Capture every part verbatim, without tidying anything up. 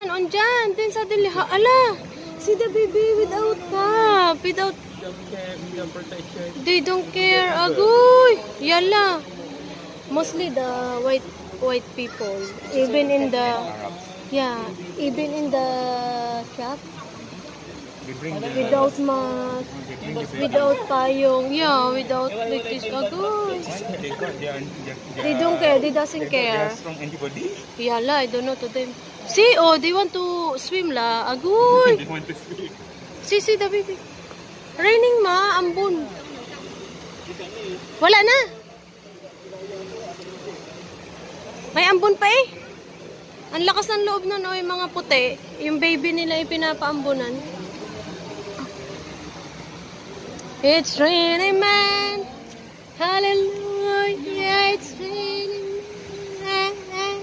On dyan. Then suddenly, ha, ala, see the baby without cap, without, they don't care. Agoy, yala. Mostly the white white people, even in the, yeah, even in the shop, without mask, without payong, yeah, without like this. Agoy. They don't care. They doesn't care. Yala, I don't know to them. See, oh, they want to swim la. Agoy. They want to swim. See, see the baby. Raining ma, ambon. Wala na. May ambon pa eh. Ang lakas ng loob nun, oh, yung mga puti. Yung baby nila yung pinapaambunan. It's raining man. Hallelujah, it's raining man.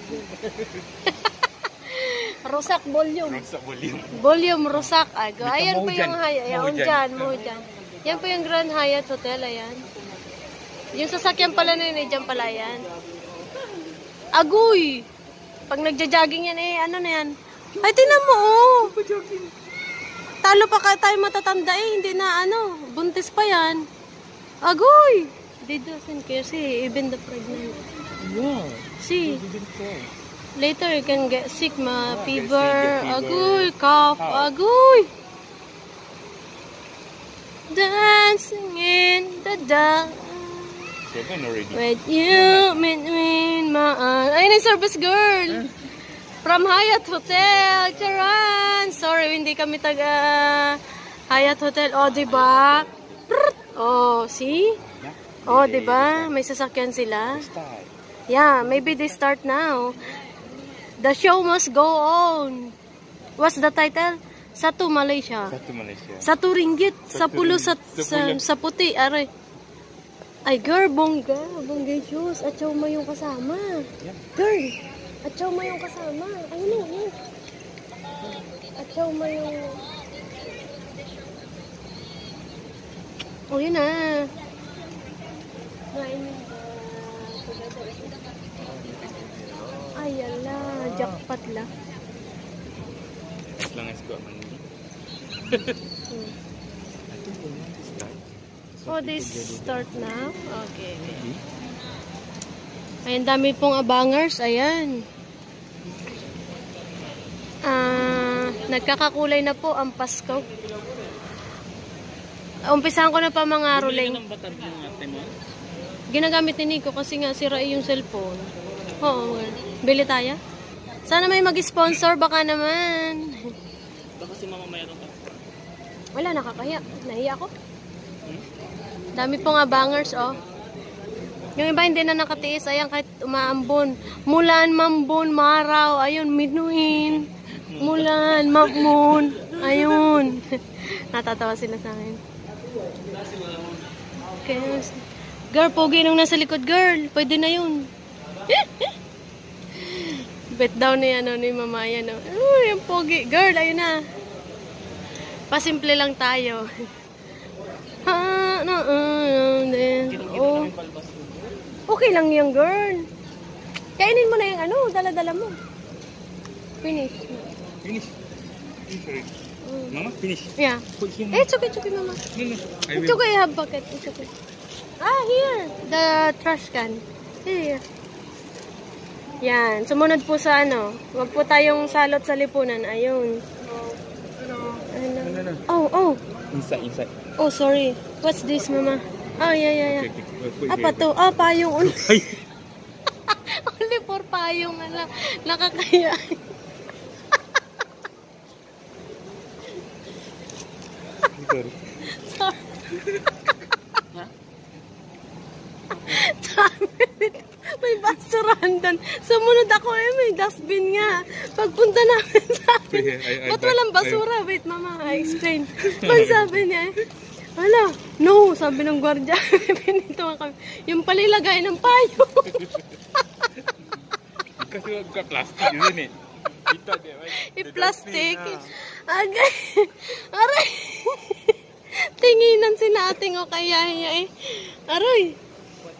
Rusak volume. Rusak volume. Volume rusak. Ago. Ayan po dyan. yung Hyatt. Ayan dyan. Mo dyan. Yan po yung Grand Hyatt Hotel. Ayan. Yung sasakyan pala na yun. Dyan pala yan. Agoy. Pag nagja-jogging yan eh. Ano na yan? Ay, tinan mo oh. Talo pa ka tayo matatanda eh. Hindi na ano. Buntis pa yan. Agoy. They doesn't care. See, even the pregnant. Wow. See. Later you can get sick, ma, fever, agoy, cough, agoy. Dancing in the dark. Seven already. When you meet me, ma. Ayun yung service girl. From Hyatt Hotel, Charan. Sorry, hindi kami taga Hyatt Hotel. Oh, diba? Oh, see? Oh, diba? May sasakyan sila. Yeah, maybe they start now. The show must go on. What's the title? Satu Malaysia. Satu Malaysia. Satu ringgit. Sa Satu pulo ringgit. sa, sa, sa puti. Aray. Ay, girl, bongga. Bongga shoes. Atsaw mo yung kasama. Yeah. Girl, atsaw mo yung kasama. Ayun o, yun. Atsaw mo yung... O, yun na. Main Ay, ala, jackpot la. As long as got money. hmm. Oh, this start now? Okay. Ayan, dami pong abangers. Ayan. Ah, nagkakakulay na po ang Pasko. Umpisahan ko na pa mga ruling. Ginagamit ni Nico kasi nga sira yung cellphone. Oo, bili tayo. Sana may mag-sponsor, baka naman. Baka si mama mayroon ka. Wala, nakakahiya. Nahiya ako. Dami pong abangers, oh. Yung iba hindi na nakatiis. Ayan, kahit umaambon. Mulan, mambon, maraw. Ayun, minuhin. Mulan, mambon. Ayun. Natatawa sila sa akin. Okay. Girl, pogi nung nasa likod, girl. Pwede na yun. Bet down ni ano ni mama yan. Oh, yung pogi. Girl, ayun na. Pasimple lang tayo. Ha, no, uh, oh. Okay lang yung girl. Kainin mo na yung ano, dala-dala mo. Finish. Finish. Finish. Mm. Mama, finish. Yeah. Eh, it's okay, it's okay, mama. No, no. It's okay, I have bucket. It's okay. Ah, here. The trash can. Here. Yan. Sumunod po sa ano. Huwag po tayong salot sa lipunan. Ayun. Ano? Oh, oh. Inside, inside. Oh, sorry. What's this, mama? Oh, yeah, yeah, yeah. Okay, okay. Apa to? Ah, payong. Only for payong. Ala. Nakakaya. Sorry. Sorry. May basurahan doon. Sumunod ako eh, may dustbin nga. Pagpunta namin sa akin, ba't walang basura? Wait, mama, I explain. Pag sabi niya eh, hala, no, sabi ng gwardiya, pinito kami. Yung palilagay ng payo. Kasi wag ka plastic yun eh. Ito, di ba? I-plastic. Agay. Aray. Tinginan si nating o kaya niya eh. Aray.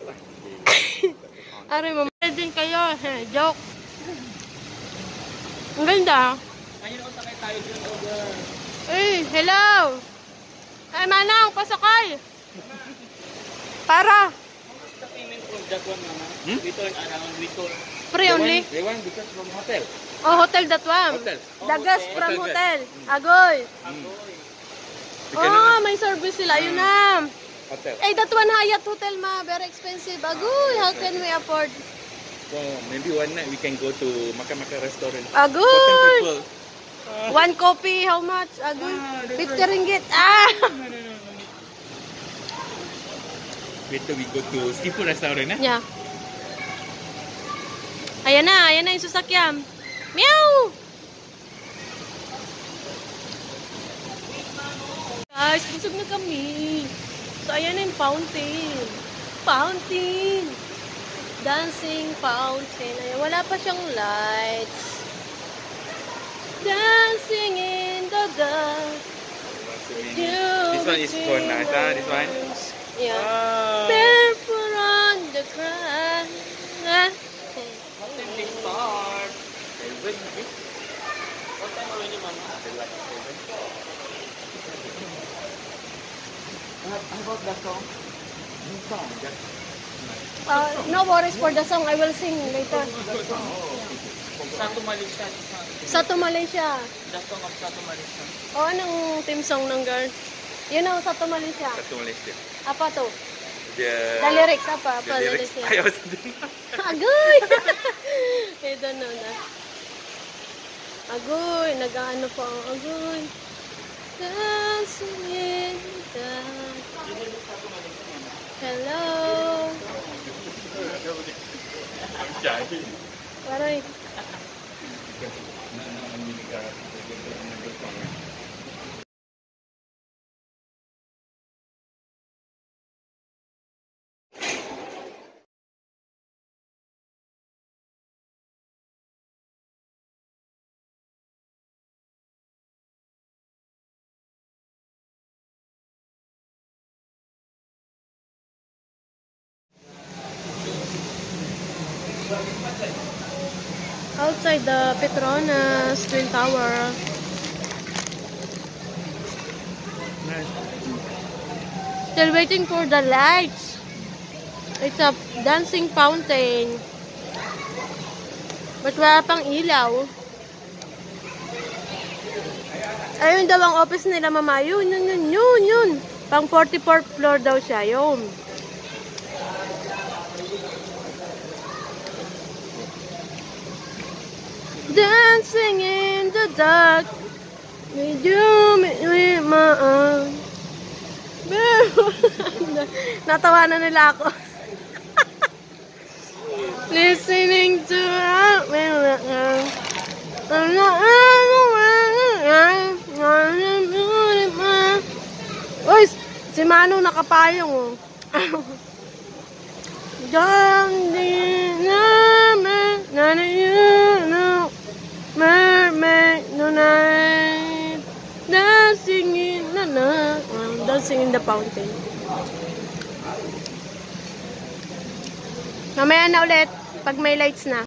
Aray, mama. Din kayo. Joke. Ang ganda. Ayun ako sakay tayo dyan over. Eh, hello! Ay, Manang, pasakay! Para! The payment for that one, mama. Hmm? Return around, return. Free only? They want because from hotel. Oh, hotel that one. Hotel. Dagas Oh, from hotel. hotel. Agoy. Agoy. Oh, may service sila. Yun na. Hotel. Eh, that one Hyatt Hotel, ma. Very expensive. Agoy, how can we afford? So, maybe one night we can go to Maka-Maka restaurant. Agoy. For ten people. One coffee, how much? Agoy. Ah, that's fifty right. ringgit. Ah! No, no, no, no. Better we go to seafood restaurant, eh? Yeah. Ayan na, ayan na yung sasakyan. Meow! Guys, busog na kami. So, ayan na yung fountain. Fountain! Dancing fountain. Ayan, wala pa siyang lights. Dancing in the dark. This one is for Nasa, this one. Yeah. Ah. Barefoot on the grass. What time they start? Seven, maybe? What time already, mama? Like seven. How about that song? New song, just Uh, no worries for the song. I will sing later. Satu Malaysia. Sato Malaysia. The song of Satu Malaysia. O, anong team song ng girl? Yun ang Sato Malaysia. Satu Malaysia. Apa to? The, The lyrics, apa? the Apa lyrics. lyrics I niya? was Agoy! I don't know na. Agoy, nag-ano pa ang agoy. Dancing in the... Hello! Waray. Outside the Petronas Twin Tower. Still waiting for the lights. It's a dancing fountain. But wala pang ilaw. Ayun daw ang office nila, mama. Yun, yun, yun, yun, yun. Pang forty-fourth floor daw siya. Yun. Dancing in the dark with you, with my arms. Natawa na nila ako. Listening to our Uy, si Manu nakapayong oh. Don't mermaid tonight, dancing in the night, dancing in the fountain. Mamaya na ulit pag may lights na.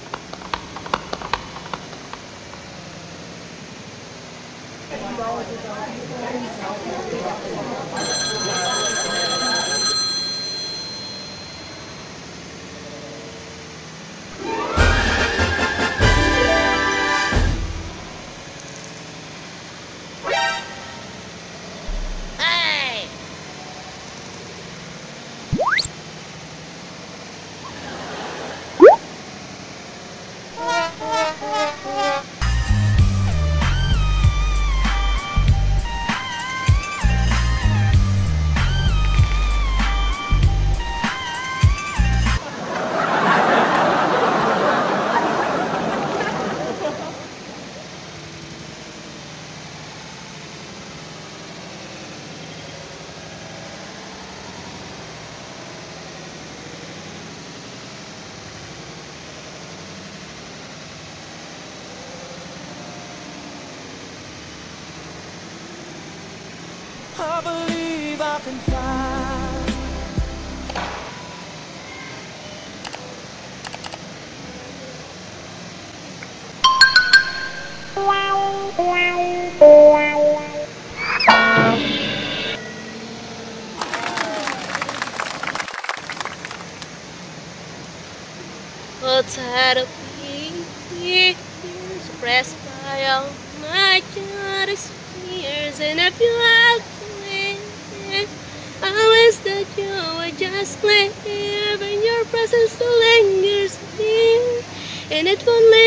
I believe I can fly. Oh, tired of being suppressed by all my childish fears, and I feel like I wish that you would just live, and your presence still lingers here, and it won't